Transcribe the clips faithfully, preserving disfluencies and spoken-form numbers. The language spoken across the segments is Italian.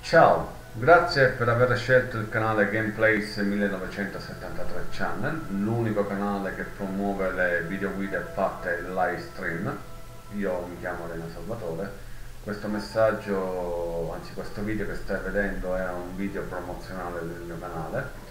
Ciao, grazie per aver scelto il canale Gameplays millenovecentosettantatré Channel, l'unico canale che promuove le videoguide fatte in live stream. Io mi chiamo Elena Salvatore. Questo messaggio, anzi questo video che stai vedendo è un video promozionale del mio canale.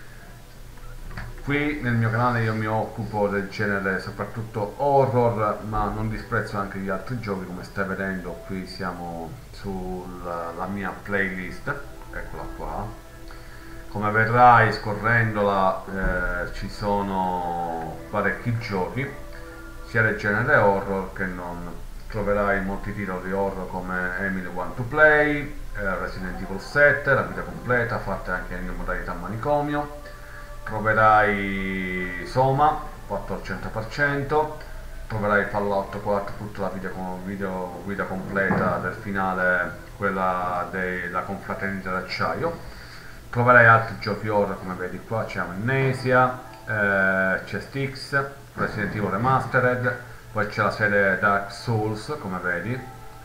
Qui nel mio canale io mi occupo del genere soprattutto horror, ma non disprezzo anche gli altri giochi. Come stai vedendo qui siamo sulla la mia playlist, eccola qua. Come vedrai scorrendola eh, ci sono parecchi giochi, sia del genere horror che non. Troverai molti titoli horror come Emily Want to Play, eh, Resident Evil sette, la vita completa, fatta anche in modalità manicomio. Troverai Soma fatto al cento per cento, troverai Fallout quattro, tutta la video, video guida completa del finale, quella della confraternita d'acciaio. Troverai altri giochi horror, come vedi qua c'è Amnesia, eh, c'è Styx, Resident Evil Remastered, poi c'è la serie Dark Souls, come vedi.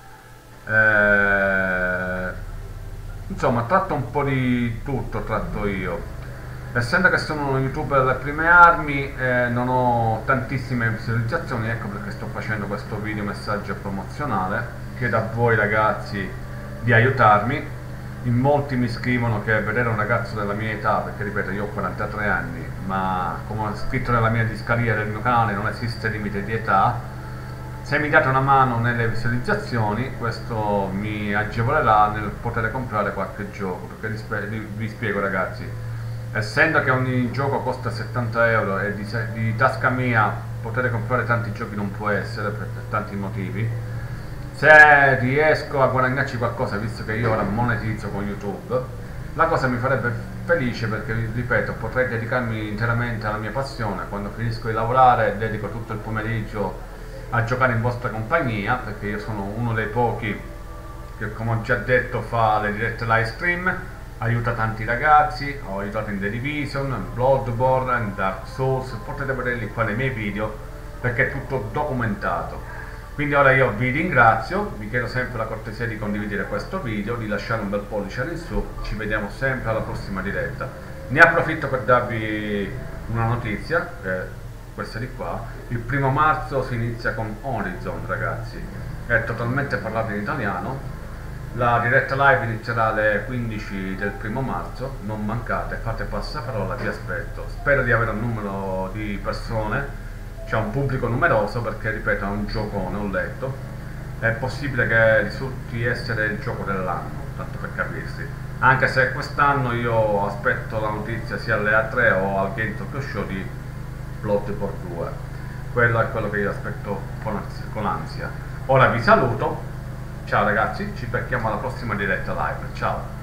Eh, insomma, tratto un po' di tutto, tratto io. Essendo che sono uno youtuber alle prime armi, eh, non ho tantissime visualizzazioni, ecco perché sto facendo questo video messaggio promozionale. Chiedo a voi ragazzi di aiutarmi. In molti mi scrivono che vedere un ragazzo della mia età, perché ripeto io ho quarantatré anni, ma come ho scritto nella mia discarica del mio canale non esiste limite di età. Se mi date una mano nelle visualizzazioni, questo mi agevolerà nel poter comprare qualche gioco, perché vi spiego ragazzi, essendo che ogni gioco costa settanta euro e di, di tasca mia poter comprare tanti giochi non può essere per, per tanti motivi, se riesco a guadagnarci qualcosa, visto che io ora monetizzo con YouTube, la cosa mi farebbe felice, perché ripeto potrei dedicarmi interamente alla mia passione. Quando finisco di lavorare dedico tutto il pomeriggio a giocare in vostra compagnia, perché io sono uno dei pochi che, come ho già detto, fa le dirette live stream, aiuta tanti ragazzi. Ho aiutato in The Division, Bloodborne, Dark Souls, potete vederli qua nei miei video perché è tutto documentato. Quindi ora io vi ringrazio, vi chiedo sempre la cortesia di condividere questo video, di lasciare un bel pollice in su, ci vediamo sempre alla prossima diretta. Ne approfitto per darvi una notizia, eh, questa di qua: il primo marzo si inizia con Horizon ragazzi, è totalmente parlato in italiano. La diretta live inizierà alle quindici del primo marzo, non mancate, fate passaparola, vi aspetto. Spero di avere un numero di persone, c'è un pubblico numeroso, perché ripeto è un giocone, ho letto. È possibile che risulti essere il gioco dell'anno, tanto per capirsi. Anche se quest'anno io aspetto la notizia sia alle A tre o al Game Tokyo Show di Bloodborne due. Quello è quello che io aspetto con ansia. Ora vi saluto. Ciao ragazzi, ci becchiamo alla prossima diretta live, ciao!